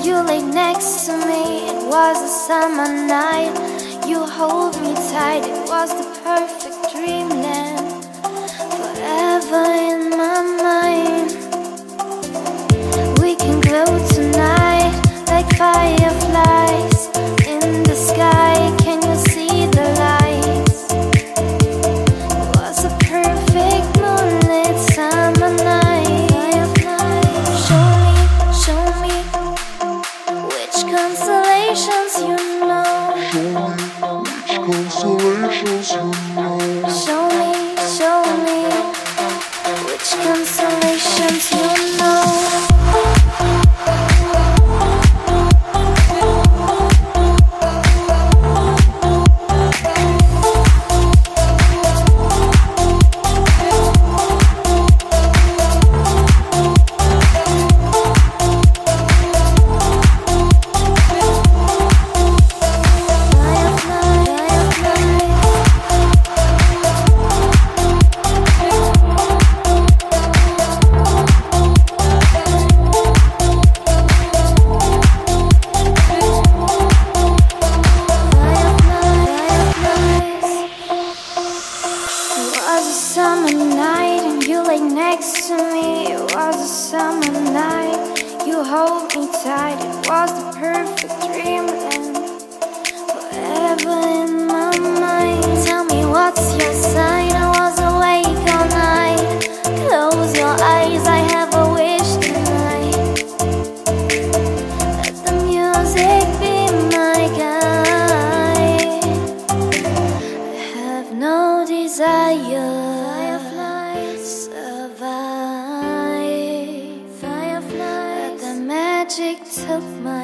you lay next to me. It was a summer night. You hold me tight. It was the perfect dreamland, forever in my mind. We can glow tonight like fireflies in the sky. Can you see the lights? It was a perfect moonlit summer night. Show me which constellations you know. Show me which constellations you know. Summer night and you lay next to me. It was a summer night. You hold me tight. It was the perfect dreamland, forever in my mind. Tell me what's your sign? I was awake all night. Close your eyes, I have a wish tonight. Let the music be my guide. I have no desire. Survive. Fireflies. But the magic took my